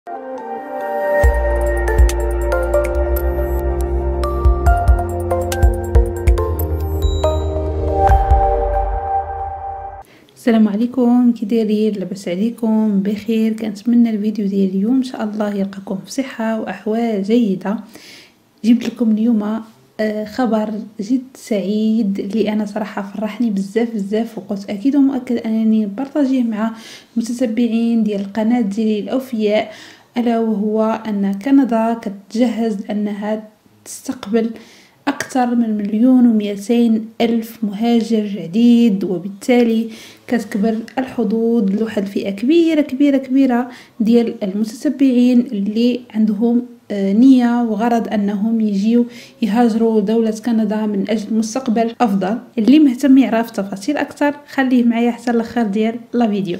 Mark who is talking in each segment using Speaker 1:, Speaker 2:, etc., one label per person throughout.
Speaker 1: السلام عليكم، كي دايرين؟ لاباس عليكم؟ بخير؟ كنتمنى الفيديو ديال اليوم ان شاء الله يلقاكم في صحه واحوال جيده. جبت لكم اليوم خبر جد سعيد اللي انا صراحه فرحني بزاف وقلت اكيد ومؤكد انني نبارطاجيه مع المتتبعين ديال القناه ديالي الاوفياء، الا وهو ان كندا كتجهز انها تستقبل أكثر من 1,200,000 مهاجر جديد، وبالتالي كتكبر الحظوظ لواحد الفئة كبيرة ديال المتتبعين اللي عندهم نية وغرض أنهم يجيو يهاجروا دولة كندا من أجل مستقبل أفضل. اللي مهتم يعرف تفاصيل أكثر خليه معايا حتى الأخر ديال الفيديو.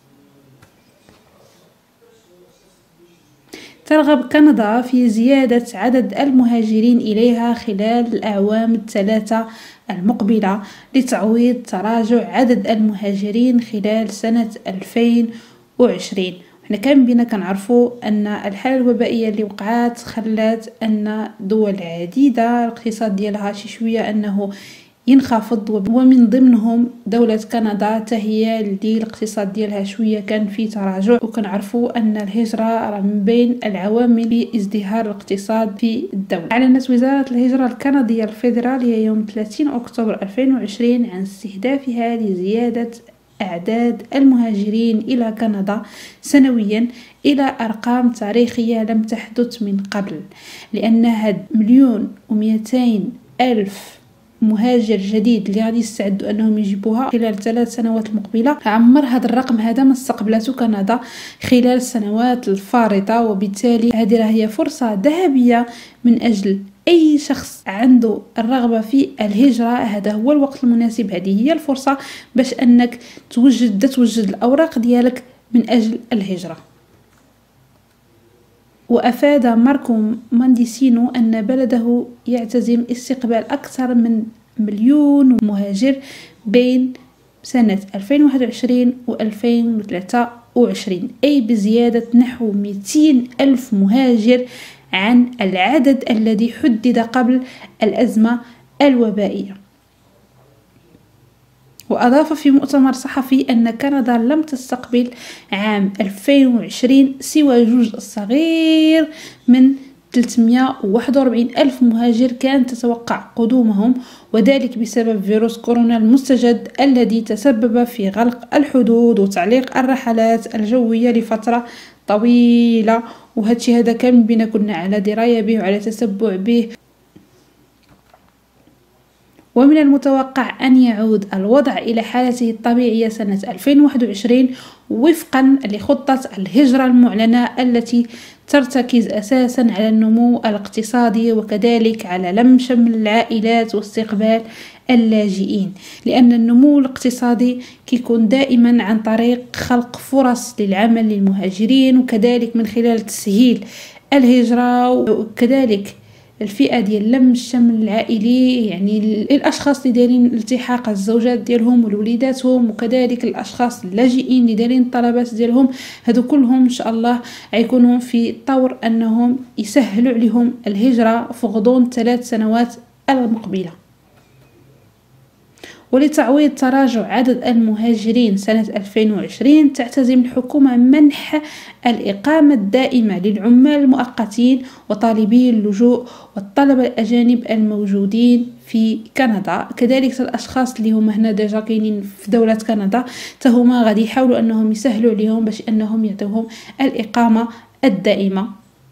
Speaker 1: ترغب كندا في زيادة عدد المهاجرين إليها خلال الأعوام الثلاثة المقبلة لتعويض تراجع عدد المهاجرين خلال سنة 2020. احنا كان بينا كنعرفوا أن الحالة الوبائية اللي وقعت خلات أن دول عديدة الاقتصاد ديالها شي شوية أنه ينخفض، ومن ضمنهم دولة كندا تهي اللي الاقتصاد ديالها شوية كان في تراجع، وكنعرفوا أن الهجرة راه من بين العوامل في ازدهار الاقتصاد في الدولة. أعلنت وزارة الهجرة الكندية الفيدرالية يوم 30 أكتوبر 2020 عن استهدافها لزيادة أعداد المهاجرين إلى كندا سنويا إلى أرقام تاريخية لم تحدث من قبل، لأن هاد 1,200,000 مهاجر جديد اللي غادي يستعدوا انهم يجيبوها خلال 3 سنوات المقبله عمر هذا الرقم هذا ما استقبلته كندا خلال السنوات الفارطه. وبالتالي هذه هي فرصه ذهبيه من اجل اي شخص عنده الرغبه في الهجره. هذا هو الوقت المناسب، هذه هي الفرصه باش انك توجد الاوراق ديالك من اجل الهجره. وأفاد ماركو مانديسينو أن بلده يعتزم استقبال أكثر من 1,000,000 مهاجر بين سنة 2021 و 2023، أي بزيادة نحو 200,000 مهاجر عن العدد الذي حدد قبل الأزمة الوبائية. وأضاف في مؤتمر صحفي أن كندا لم تستقبل عام 2020 سوى جزء صغير من 341,000 مهاجر كانت تتوقع قدومهم، وذلك بسبب فيروس كورونا المستجد الذي تسبب في غلق الحدود وتعليق الرحلات الجوية لفترة طويلة. وهادشي هذا كان بنا كنا على دراية به وعلى تسبع به. ومن المتوقع أن يعود الوضع إلى حالته الطبيعية سنة 2021 وفقا لخطة الهجرة المعلنة التي ترتكز أساسا على النمو الاقتصادي وكذلك على لم شمل العائلات واستقبال اللاجئين، لأن النمو الاقتصادي كيكون دائما عن طريق خلق فرص للعمل للمهاجرين، وكذلك من خلال تسهيل الهجرة، وكذلك الفئة ديال لم الشمل العائلي، يعني الاشخاص اللي دايرين التحاق الزوجات ديالهم ووليداتهم، وكذلك الاشخاص اللاجئين اللي دايرين الطلبات ديالهم. هادو كلهم ان شاء الله غيكونوا في طور انهم يسهلوا عليهم الهجرة في غضون 3 سنوات المقبلة. ولتعويض تراجع عدد المهاجرين سنة 2020 تعتزم الحكومة منح الإقامة الدائمة للعمال المؤقتين وطالبي اللجوء والطلبة الأجانب الموجودين في كندا. كذلك الأشخاص اللي هم هنا ديجا كاينين في دولة كندا تهما غادي يحاولوا أنهم يسهلوا عليهم باش أنهم يعطيوهم الإقامة الدائمة.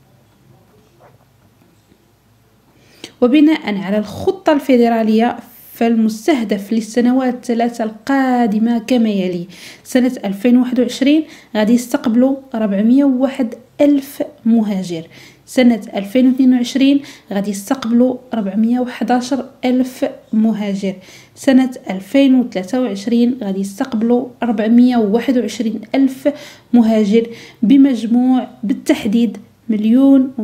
Speaker 1: وبناء على الخطة الفيدرالية فالمستهدف للسنوات 3 القادمة كما يلي: سنة 2021 غادي يستقبلوا 401,000 مهاجر، سنة 2022 غادي يستقبلوا 411,000 مهاجر، سنة 2023 غادي يستقبلوا 421,000 مهاجر، بمجموع بالتحديد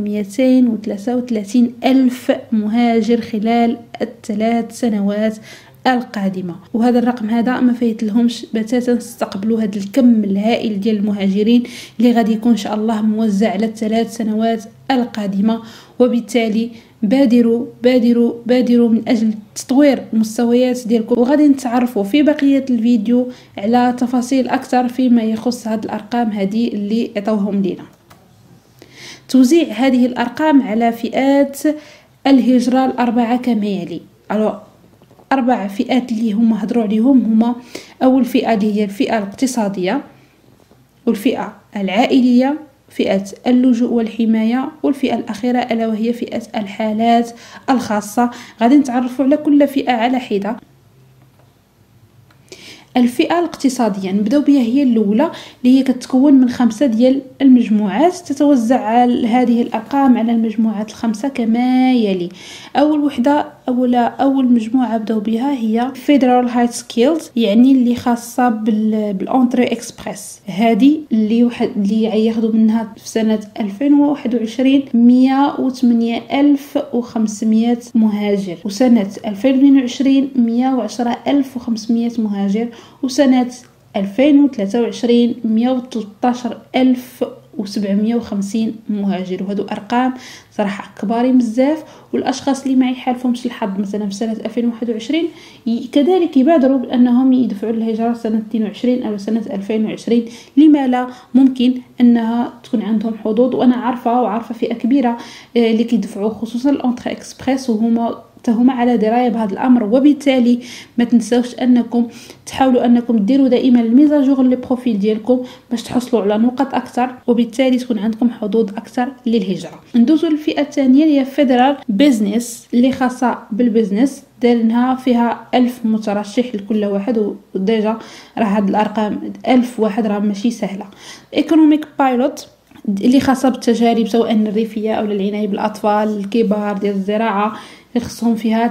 Speaker 1: 1,233,000 مهاجر خلال ال3 سنوات القادمة. وهذا الرقم هذا ما فايت لهمش بتاتا تستقبلوا هذا الكم الهائل ديال المهاجرين اللي غادي يكون ان شاء الله موزع على ال3 سنوات القادمة. وبالتالي بادروا من اجل تطوير المستويات ديالكم، وغادي نتعرفوا في بقية الفيديو على تفاصيل اكثر فيما يخص هذه الارقام هذه اللي عطوهم لينا. توزيع هذه الارقام على فئات الهجرة الأربعة كما يلي. 4 فئات اللي هما هضروا عليهم هما: أول فئة اللي هي الفئة الاقتصادية، والفئة العائلية، فئة اللجوء والحماية، والفئة الأخيرة ألا وهي فئة الحالات الخاصة. غادي نتعرفوا على كل فئة على حدة. الفئة الاقتصادية نبداو بها، هي الأولى اللي هي كتكون من 5 ديال المجموعات. تتوزع هذه الأرقام على المجموعات ال5 كما يلي. أول مجموعة بداو بها هي Federal High Skills، يعني اللي خاصة بالأونتري إكسبريس. هذه اللي ياخذوا منها في سنة 2021 108,500 مهاجر، وسنة 2022 110,500 مهاجر، وسنة 2023 113,750 مهاجر. وهذو أرقام صراحة كبارين بزاف. والأشخاص اللي ما يحالفهمش الحظ مثلا في سنة 2021 كذلك يبادروا بأنهم يدفعوا الهجرة سنة 22 أو سنة 2020. لما لا؟ ممكن أنها تكون عندهم حظوظ، وأنا عارفة فئة كبيرة اللي كيدفعوا خصوصا الأونتري إكسبريس وهما على درايه بهذا الامر. وبالتالي ما تنساوش انكم تحاولوا انكم ديروا دائما الميزاجور لي بروفيل ديالكم باش تحصلوا على نقط اكثر، وبالتالي تكون عندكم حظوظ اكثر للهجره. ندوزوا للفئه الثانيه اللي هي فيدرال بيزنس، اللي خاصه بالبزنس. دارنها فيها 1000 مترشح لكل واحد، وديجا راه هاد الارقام 1000 واحد راه ماشي سهله. ايكونوميك بايلوت اللي خاصه بالتجارب سواء الريفيه او العنايه بالاطفال الكبار ديال الزراعه، يخصهم فيها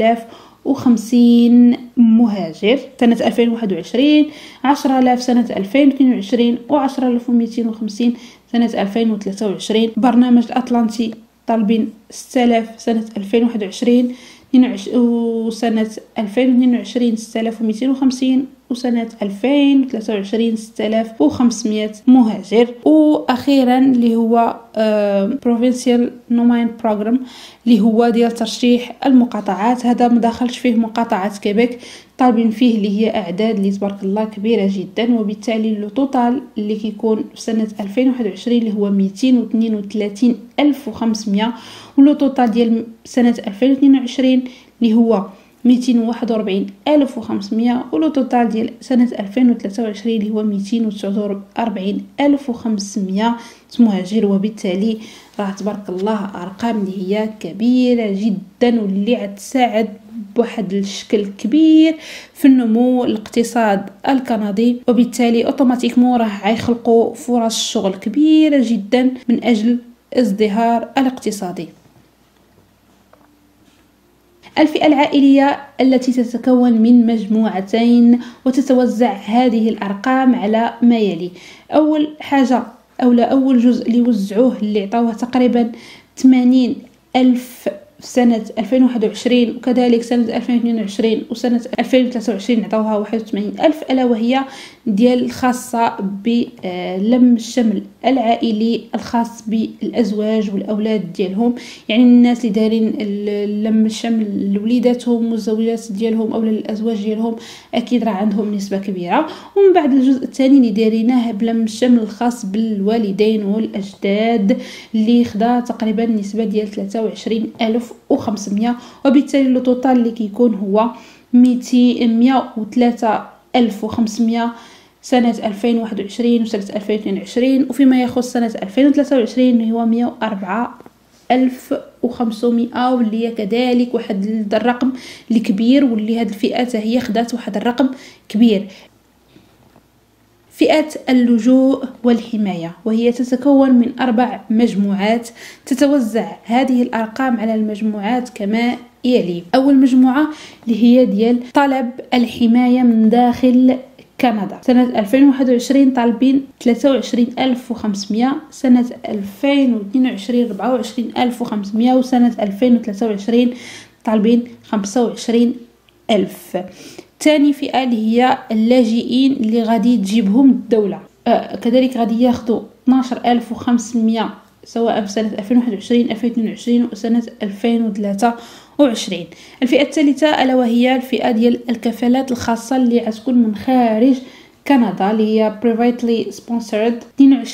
Speaker 1: 8050 مهاجر سنة 2021، 10,000 سنة 2022، و10,250 سنة 2023. برنامج الأطلنطي طالبين 6000 سنة 2021، وسنة 2022 6250، وسنة 2023 6500 مهاجر. وأخيرا اللي هو Provincial Nominating Program اللي هو ديال ترشيح المقاطعات. هذا مداخلش فيه مقاطعة كيبيك، طالبين فيه اللي هي أعداد اللي تبارك الله كبيرة جدا. وبالتالي لو توتال اللي كيكون في سنة 2021 اللي هو 232,500، ولو توتال ديال سنة 2022 اللي هو 241,500، ولو توتال ديال سنة 2023 اللي هو 249,500 مهاجر. وبالتالي راه تبارك الله أرقام اللي هي كبيرة جدا، واللي غتساعد بواحد الشكل كبير في النمو الاقتصاد الكندي. وبالتالي اوتوماتيكمون راه غيخلقوا فرص شغل كبيرة جدا من أجل ازدهار الاقتصادي. الفئة العائلية التي تتكون من مجموعتين، وتتوزع هذه الأرقام على ما يلي. أول جزء اللي وزعوه اللي عطاوه تقريبا 80,000 في سنة 2021، وكذلك سنة 2022 وسنة 2023 عطاوها 81,000، ألا وهي ديال الخاصة بلم الشمل العائلي الخاص بالأزواج والأولاد ديالهم. يعني الناس اللي دارين لم الشمل لوليداتهم والزوجات ديالهم أو الأزواج ديالهم أكيد راه عندهم نسبة كبيرة. ومن بعد الجزء الثاني اللي داريناه بلم الشمل الخاص بالوالدين والأجداد اللي خدا تقريبا نسبة ديال 23,500. وبالتالي التوتال اللي كيكون هو 103,500 سنة 2021 وسنة 2022. وفيما يخص سنة 2023 هو 104,500، واللي هي كذلك واحد الرقم الكبير، واللي هاد الفئات هي خدات واحد الرقم كبير. فئة اللجوء والحماية، وهي تتكون من 4 مجموعات. تتوزع هذه الأرقام على المجموعات كما يلي. أول مجموعة اللي هي ديال طلب الحماية من داخل كندا. سنة 2021 طالبين 23,500، سنة 2022 24,500، وسنة 2023 طالبين 25,000 ألف. تاني فئة اللي هي اللاجئين اللي غادي تجيبهم الدولة، كذلك غادي ياخدوا 12500 سواء في سنة 2021 2022 وسنة 2023. الفئة الثالثة ألا وهي الفئة ديال الكفالات الخاصة اللي غتكون من خارج كندا اللي هي privately sponsored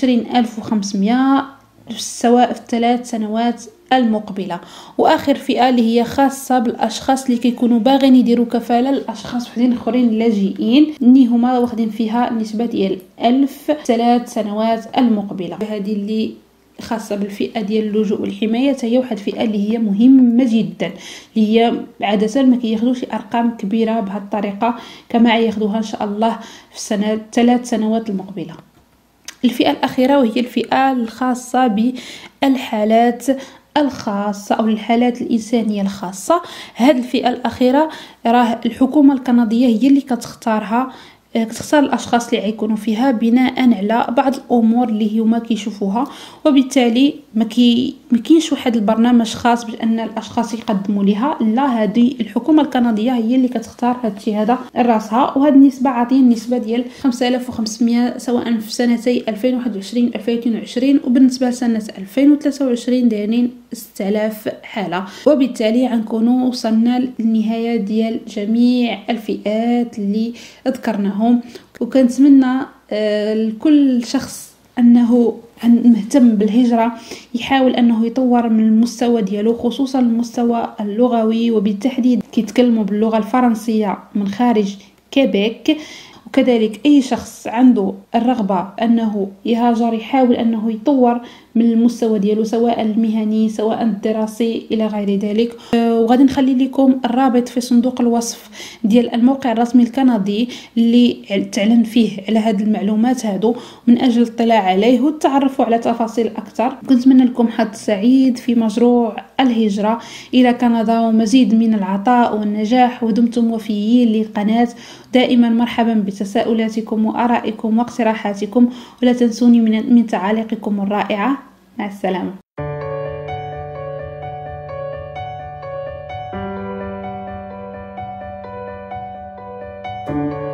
Speaker 1: 22500 سواء في 3 سنوات المقبلة. واخر فئة اللي هي خاصة بالاشخاص اللي كيكونوا باغين يديروا كفالة لاشخاص وحدين اخرين لاجئين اللي هما واخدين فيها نسبة ديال 1000 3 سنوات المقبلة. هذه اللي خاصة بالفئة ديال اللجوء والحماية هي واحد الفئة اللي هي مهمة جدا، اللي هي عادة ما كياخذوش ارقام كبيرة بهذه الطريقة كما ياخذوها ان شاء الله في السنة 3 سنوات المقبلة. الفئة الأخيرة وهي الفئة الخاصة بالحالات الخاصة أو الحالات الإنسانية الخاصة. هذه الفئة الأخيرة راه الحكومة الكندية هي اللي كتختار الاشخاص اللي غيكونوا فيها بناء على بعض الامور اللي هما كيشوفوها، وبالتالي ما كاينش واحد البرنامج خاص بان الاشخاص يقدموا لها، لا هذه الحكومه الكنديه هي اللي كتختار هذا الشيء هذا راسها. وهذه النسبه عاطين النسبه ديال 5500 سواء في سنتي 2021 2022 وبالنسبه لسنه 2023 دايرين 6000 حاله. وبالتالي غنكونوا وصلنا للنهايه ديال جميع الفئات اللي ذكرناهم، وكنتمنى لكل شخص انه مهتم بالهجرة يحاول انه يطور من المستوى ديالو، خصوصا المستوى اللغوي، وبالتحديد كيتكلموا باللغة الفرنسية من خارج كيبيك. وكذلك اي شخص عنده الرغبة انه يهاجر يحاول انه يطور من المستوى ديالو سواء المهني سواء الدراسي الى غير ذلك. وغادي نخلي لكم الرابط في صندوق الوصف ديال الموقع الرسمي الكندي اللي تعلن فيه على هذه المعلومات هادو من اجل الاطلاع عليه والتعرف على تفاصيل اكثر. كنتمنى لكم حظ سعيد في مشروع الهجرة الى كندا ومزيد من العطاء والنجاح، ودمتم وفيين للقناة. دائما مرحبا بتساؤلاتكم وارائكم واقتراحاتكم، ولا تنسوني من تعاليقكم الرائعة. مع السلامة.